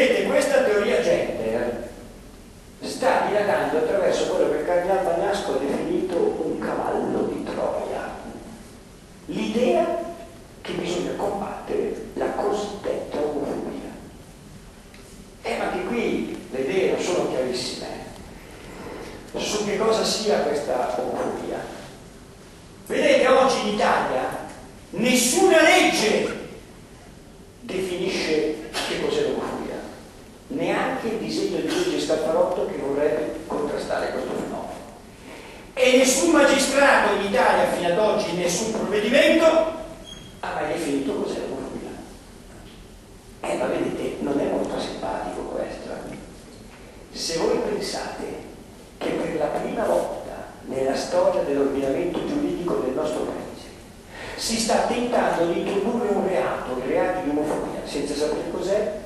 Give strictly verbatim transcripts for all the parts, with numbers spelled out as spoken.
Vedete, questa teoria gender sta dilagando attraverso quello che il Cardinal Bagnasco ha definito un cavallo di Troia. L'idea che bisogna combattere la cosiddetta omofobia. Eh, ma che qui le idee non sono chiarissime su che cosa sia questa omofobia. Vedete, oggi in Italia nessuna legge definisce che cos'è l'omofobia, neanche il disegno di legge Scalfarotto che vorrebbe contrastare questo fenomeno. E nessun magistrato in Italia fino ad oggi, nessun provvedimento ha mai definito cos'è l'omofobia. Eh, ma vedete, non è molto simpatico questo. Se voi pensate che per la prima volta nella storia dell'ordinamento giuridico del nostro paese si sta tentando di introdurre un reato, il reato di omofobia, senza sapere cos'è,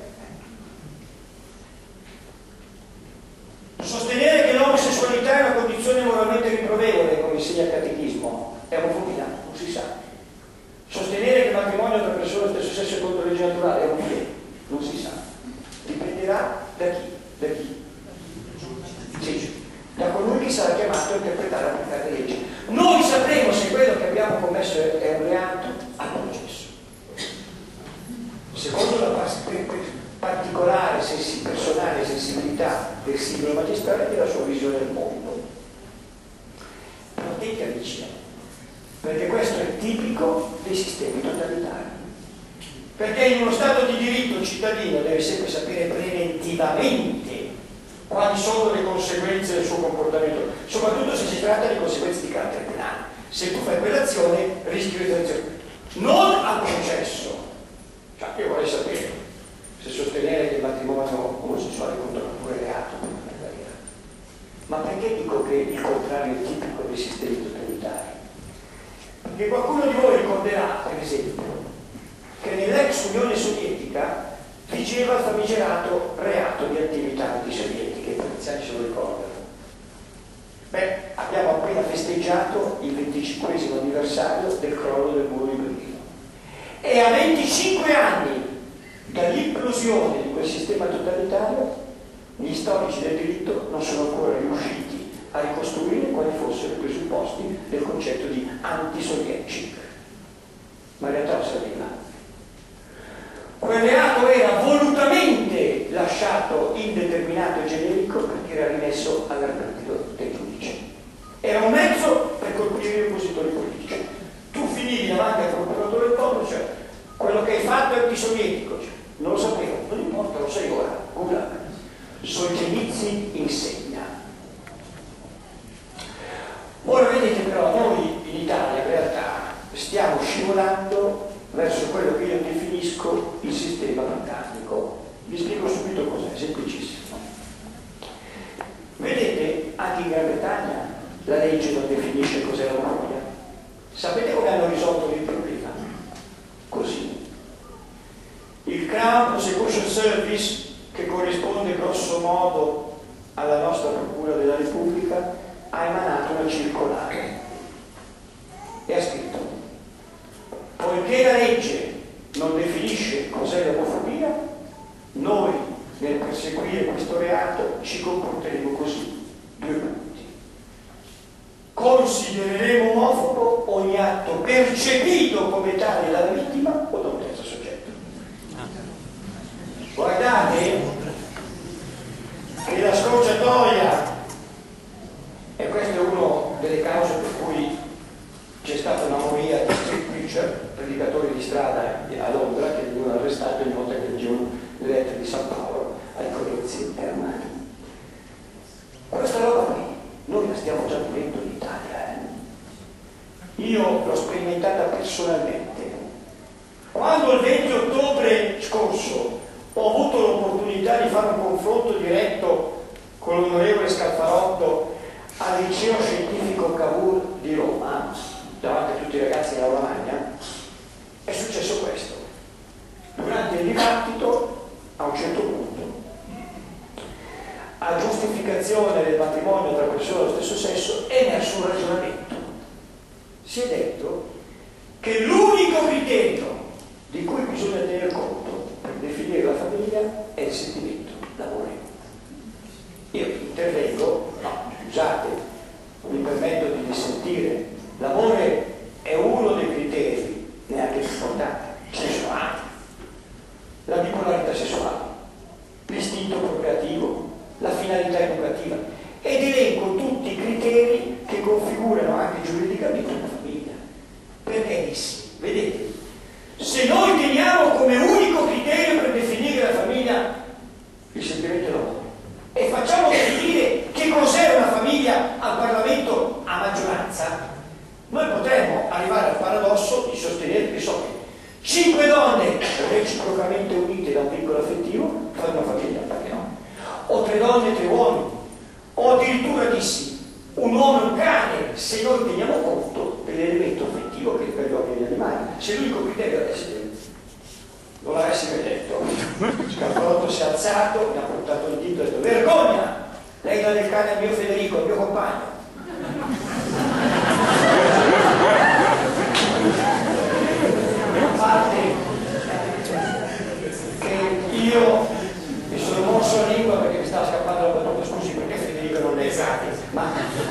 sostenere che l'omosessualità è una condizione moralmente riprovevole, come insegna il catechismo, è omofobia, non si sa. Sostenere che il matrimonio tra persone dello stesso sesso è contro legge naturale è omofobia, non si sa. Dipenderà da chi? Da chi? Sì, da colui che sarà chiamato a interpretare e applicare le leggi. Noi sapremo se quello che abbiamo commesso è un reato al processo. Secondo la particolare sensi personale sensibilità del singolo magistrato e della sua visione del mondo. Però attenti a vicino, perché questo è tipico dei sistemi totalitari. Perché in uno Stato di diritto il cittadino deve sempre sapere preventivamente quali sono le conseguenze del suo comportamento, soprattutto se si tratta di conseguenze di carattere penale. Se tu fai quell'azione rischi di detenzione, non al processo. Cioè, io vorrei sapere se sostenere che il matrimonio omosessuale è contro la pure reato, ma perché dico che il contrario è tipico dei sistemi totalitari? Perché qualcuno di voi ricorderà, per esempio, che nell'ex Unione Sovietica vigeva il famigerato reato di attività antisovietiche, i poliziani se lo ricordano. Beh, abbiamo appena festeggiato il venticinquesimo anniversario del crollo del muro di Berlino e a venticinque anni dall'implosione di quel sistema totalitario gli storici del diritto non sono ancora riusciti a ricostruire quali fossero i presupposti del concetto di antisovietici, ma in realtà lo sapeva. Quel reato era volutamente lasciato indeterminato e generico perché era rimesso all'arbitrio del giudice. Era un mezzo per colpire gli oppositori politici. Tu finivi davanti al procuratore del popolo, cioè quello che hai fatto è antisovietico, cioè, non lo sapevo, non importa, lo sai ora, Google. Solzhenitsyn insegna. Ora vedete però, noi in Italia in realtà stiamo scivolando verso quello che io definisco il sistema britannico. Vi spiego subito cos'è, semplicissimo. Vedete, anche in Gran Bretagna la legge non definisce cos'è l'omofobia. Sapete come hanno risolto il problema? Così. Il Crown Prosecution Service, che corrisponde grosso modo alla nostra Procura della Repubblica, ha emanato una circolare e ha scritto: poiché la legge non definisce cos'è l'omofobia, noi nel perseguire questo reato ci comporteremo così. Due punti. Considereremo omofobo ogni atto percepito come tale dalla vittima o da un terzo soggetto. Guardate che la scorciatoia, e questa è una delle cause per cui c'è stata una moria di street preacher, predicatori di strada a Londra, che venivano arrestati ogni volta che leggevano le lettere di San Paolo ai codezi armati. Questa roba qui noi la stiamo già vivendo in Italia. Eh? Io l'ho sperimentata personalmente. Quando il venti ottobre scorso ho avuto l'opportunità di fare un confronto diretto con l'onorevole Scalfarotto al liceo scientifico Cavour di Roma, davanti a tutti i ragazzi dell'aula magna, è successo questo. Durante il dibattito, a un certo punto, a giustificazione del matrimonio tra persone dello stesso sesso, è emerso un ragionamento. Si è detto che l'unico criterio di cui bisogna tener conto per definire la famiglia è il sentimento. mi permetto di dissentire, l'amore è uno dei criteri, neanche più importanti, sessuali, la bipolarità sessuale, l'istinto procreativo, la finalità educativa, ed elenco tutti i criteri che configurano anche giuridicamente una famiglia. Perché dissi, vedete, se noi teniamo come unico criterio per definire la famiglia il sentimento dell'amore e facciamo definire che cos'è una famiglia al Parlamento a maggioranza, noi potremmo arrivare al paradosso di sostenere che so che cinque donne reciprocamente unite da un vincolo affettivo fanno una famiglia, perché no? O tre donne e tre uomini, o addirittura dissi un uomo e un cane, se noi teniamo conto dell'elemento affettivo che per gli uomini e gli animali. Se l'unico criterio è essere, non l'avessi mai detto, Scarpotto si è alzato, mi ha portato il dito e ha detto vergogna, lei dà del cane al mio Federico, al mio compagno. A parte che io mi sono mosso la lingua perché mi stava scappando la battuta, scusi perché Federico non è esatto, ma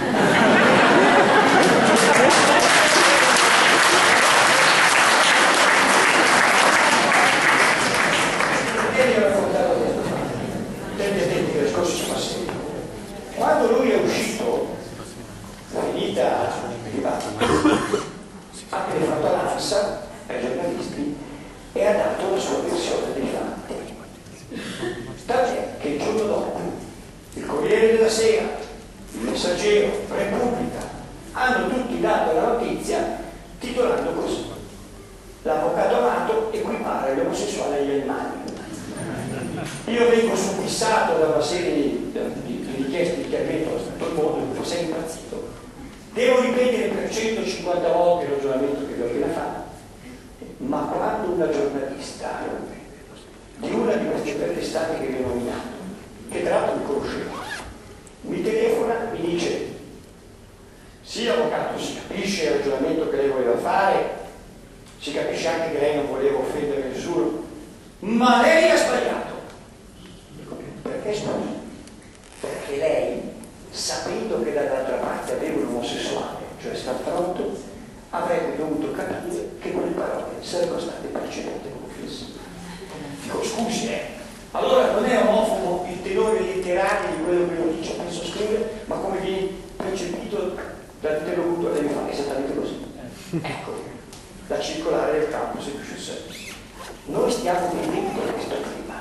perché vi ho raccontato questo fatto? Attenti, attenti che le discorsi sono seri. Quando lui è uscito, finita il dibattito, ha telefonato all'ANSA, ai giornalisti, e ha dato la sua versione dei fatti. Tant'è che il giorno dopo il Corriere della Sera, il Messaggero, Repubblica hanno tutti dato la notizia titolando così: l'avvocato Amato equipara gli omosessuali agli animali. Io vengo subissato da una serie di, di, di richieste di chiarimento da tutto il mondo, mi sei impazzito. Devo ripetere per centocinquanta volte il ragionamento che vi ho appena fatto, ma quando una giornalista di una di queste tre testate che vi ho nominato, che tra l'altro mi conosceva, mi telefona, mi dice: sì avvocato, si capisce il ragionamento che lei voleva fare, si capisce anche che lei non voleva offendere nessuno, ma lei ha sbagliato. Dico, perché sbagliato? Perché lei, sapendo che dall'altra parte aveva un omosessuale, cioè Scarpotto, avrebbe dovuto capire che quelle parole sarebbero state precedenti come offensive. Dico, scusi, eh, allora non è omofobo il tenore letterario di quello che lo dice, penso scrivere, ma come viene percepito dall'interlocutore deve fare esattamente così. Ecco, la circolare del campus è più sul serio. Noi stiamo vivendo questo clima.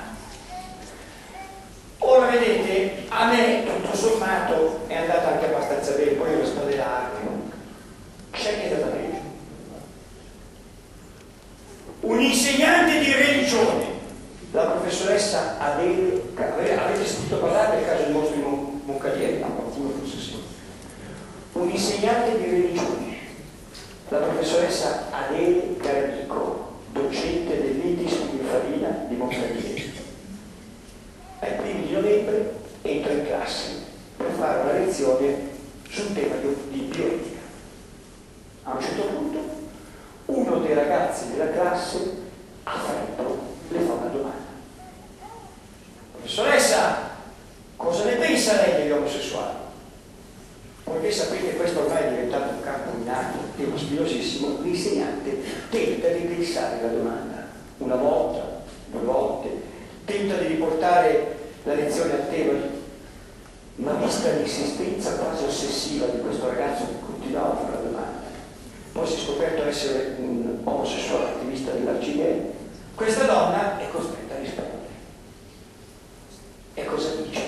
Ora vedete, a me tutto sommato è andata anche abbastanza bene, poi io spalle larghe, c'è che è andata peggio. Un insegnante di religione, la professoressa Adele, avete sentito parlare del caso del mostro di Mon Moncalieri? No, qualcuno forse sì. Un insegnante di religione, la professoressa Adele Garnico, docente dell'I T I S di Farina di Moncalieri. Ai primi di novembre entra in classe per fare una lezione sul tema di bioetica. A un certo punto uno dei ragazzi della classe a freddo le fa una domanda: professoressa, cosa ne pensa lei degli omosessuali? Poiché sapete questo ormai è diventato un campo minato, tema spinosissimo, l'insegnante tenta di eclissare la domanda una volta, due volte, tenta di riportare la lezione al tema, ma vista l'insistenza quasi ossessiva di questo ragazzo che continuava a fare la domanda, poi si è scoperto essere un omosessuale attivista dell'Arcigay, questa donna è costretta a rispondere. E cosa dice?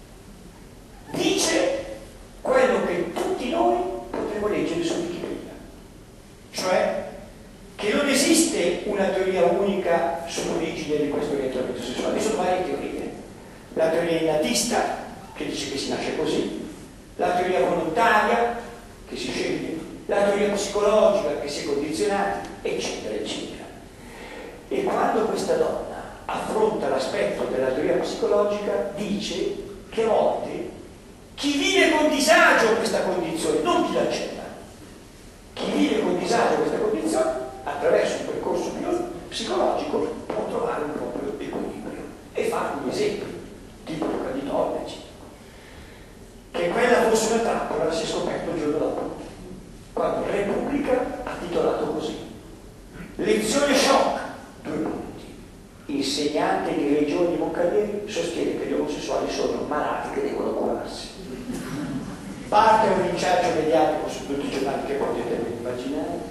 Dice quello che tutti noi potremmo leggere su Wikipedia, cioè che non esiste una teoria unica sull'origine di questo orientamento sessuale, ci sono varie teorie. La teoria innatista, che dice che si nasce così, la teoria volontaria, che si sceglie, la teoria psicologica, che si è condizionati, eccetera, eccetera. E quando questa donna affronta l'aspetto della teoria psicologica, dice che a volte chi vive con disagio questa condizione, non chi l'accetta, chi vive con disagio questa condizione, attraverso un percorso psicologico può trovare un proprio equilibrio. E fa alcuni esempi, tipo Luca di Tolle, che quella fosse una trappola si è scoperto il giorno dopo, quando Repubblica ha titolato così: lezione shock, due punti. Insegnante di religione di Moncalieri sostiene che gli omosessuali sono malati che devono curarsi. Parte un linciaggio mediatico su tutti i giornali che potete immaginare.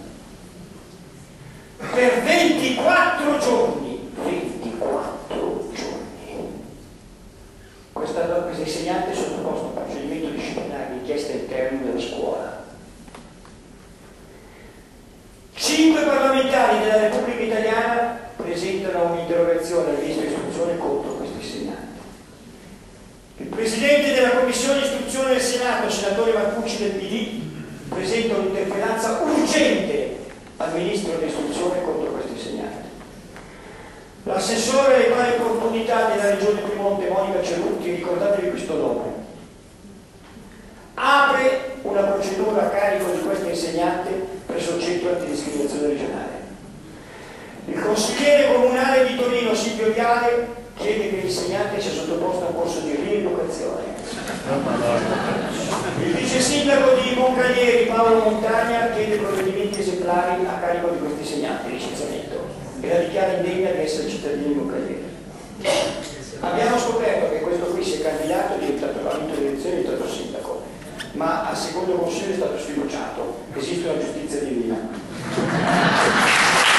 Per ventiquattro giorni, ventiquattro giorni, questa, questa insegnante è sottoposta a un procedimento disciplinare di inchiesta interna della scuola. Cinque parlamentari della Repubblica Italiana presentano un'interrogazione al Ministro dell'Istruzione contro questo insegnante. Il Presidente della Commissione di Istruzione del Senato, senatore Marcucci del P D, presenta un'interpellanza urgente al Ministro dell'Istruzione contro questo insegnante. L'assessore alle pari opportunità della Regione Piemonte, Monica Cerutti, ricordatevi questo nome, apre una procedura a carico di questo insegnante presso il centro antidiscriminazione regionale. Il consigliere comunale di Torino, Silvio Viale, chiede che l'insegnante sia sottoposto a un corso di rieducazione. Il vice sindaco di Moncalieri, Paolo Montagna, chiede provvedimenti esemplari a carico di questo insegnante, licenziamento, e la dichiara indegna di essere cittadino di Moncalieri. Abbiamo scoperto che questo qui si è candidato, è diventato, ha vinto le elezioni, è diventato sindaco, ma al secondo consiglio è stato sfiduciato. Esiste una giustizia divina.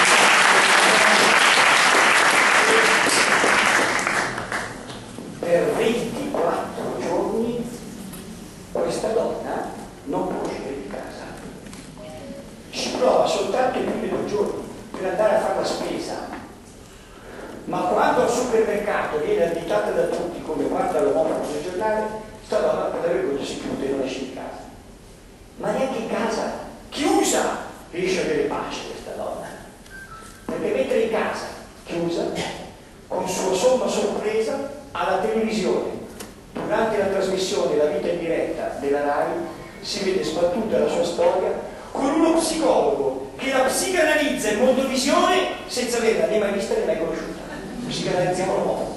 Per ventiquattro giorni questa donna non può uscire di casa. Ci prova soltanto i primi due giorni per andare a fare la spesa. Ma quando al supermercato viene additata da tutti, come guarda l'uomo sul giornale, sta donna per la vergogna si chiude e non esce di casa. Ma neanche in casa, chiusa, riesce ad avere pace questa donna. Perché mentre in casa, chiusa, con sua somma sorpresa, alla televisione, durante la trasmissione La vita in diretta della RAI, si vede sbattuta la sua storia con uno psicologo che la psicanalizza in mondovisione senza averla né mai vista né mai conosciuta. Psicanalizziamo l'uomo.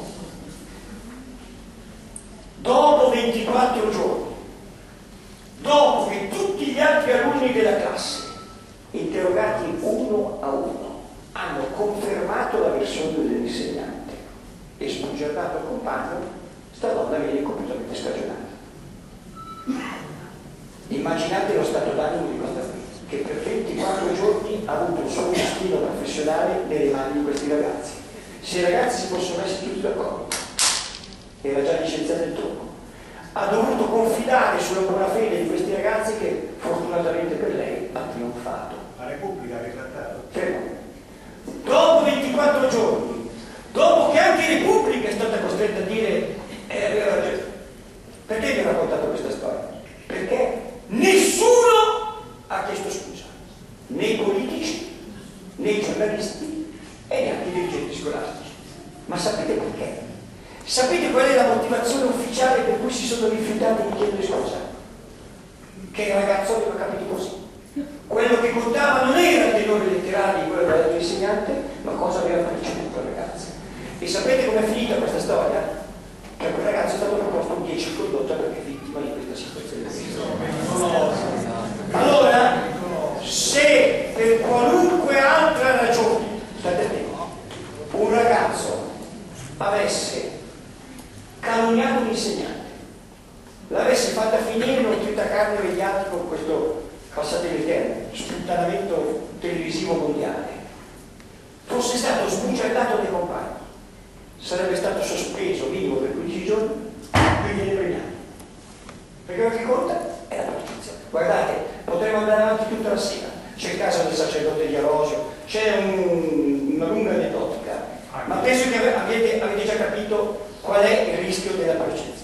Dopo ventiquattro giorni, dopo che tutti gli altri alunni della classe, interrogati uno a uno, hanno confermato la versione dell'insegnante e sbugiardato al compagno, sta donna viene completamente scagionata. Immaginate lo stato d'animo di questa qui, che per ventiquattro giorni ha avuto il suo destino professionale nelle mani di questi ragazzi. Se i ragazzi si possono essere tutti d'accordo, era già licenziato il trucco, ha dovuto confidare sulla buona fede di questi ragazzi che fortunatamente per lei ha trionfato. La Repubblica ha ritrattato. Fermo. Dopo ventiquattro giorni, dopo che anche Repubblica è stata costretta a dire eh, aveva ragione. Perché vi ho raccontato questa storia? Perché nessuno ha chiesto scusa, né i politici, né i giornalisti e neanche i dirigenti scolastici. Ma sapete perché? Sapete qual è la motivazione ufficiale per cui si sono rifiutati di chiedere scusa? Che il ragazzo aveva capito così. Quello che contava non era il tenore letterale di quello che aveva detto l'insegnante, ma cosa aveva ricevuto il ragazzo. E sapete com'è finita questa storia? Che a quel ragazzo è stato proposto un dieci in condotta perché è vittima di questa situazione. Allora, se per qualunque altra ragione, state attenti, un ragazzo avesse calunniato un insegnante, l'avesse fatta finire in un tritacarne mediatico con questo, passate il termine, sputtanamento televisivo mondiale, fosse stato sbugiardato dai compagni, sarebbe stato sospeso minimo per quindici giorni, qui viene premiato. Perché quello che conta è la giustizia. Guardate, potremmo andare avanti tutta la sera. C'è il caso del sacerdote di Arosio, c'è un, una lunga aneddotica, ma penso che avete, avete già capito qual è il rischio della percezione.